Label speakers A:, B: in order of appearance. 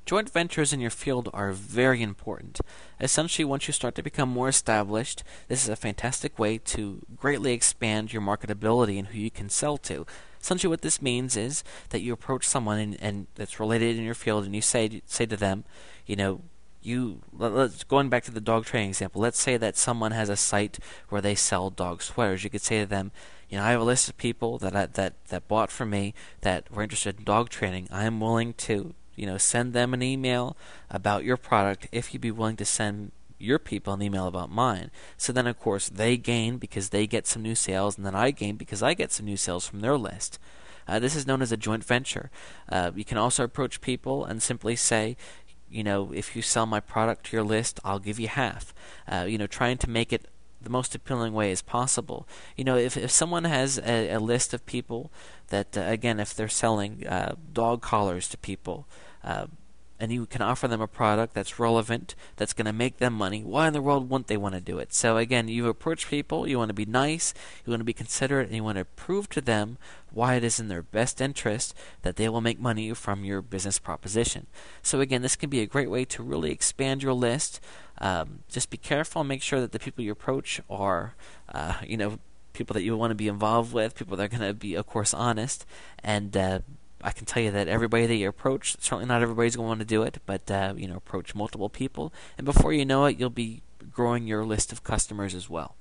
A: Joint ventures in your field are very important. Essentially, once you start to become more established, this is a fantastic way to greatly expand your marketability and who you can sell to. Essentially, what this means is that you approach someone and that's related in your field, and you say to them, you know, let's going back to the dog training example. Let's say that someone has a site where they sell dog sweaters. You could say to them, I have a list of people that bought from me that were interested in dog training. I am willing to send them an email about your product if you'd be willing to send your people an email about mine. So then, of course, they gain because they get some new sales, and then I gain because I get some new sales from their list. This is known as a joint venture. You can also approach people and simply say, if you sell my product to your list, I'll give you half. Trying to make it the most appealing way as possible. If someone has a list of people that, again, if they're selling dog collars to people, and you can offer them a product that's relevant, that's going to make them money, why in the world wouldn't they want to do it? So again, you approach people, you want to be nice, you want to be considerate, and you want to prove to them why it is in their best interest that they will make money from your business proposition. So again, this can be a great way to really expand your list. Just be careful and make sure that the people you approach are, people that you want to be involved with, people that are going to be, of course, honest, and I can tell you that everybody that you approach, certainly not everybody's going to want to do it, but approach multiple people, and before you know it, you'll be growing your list of customers as well.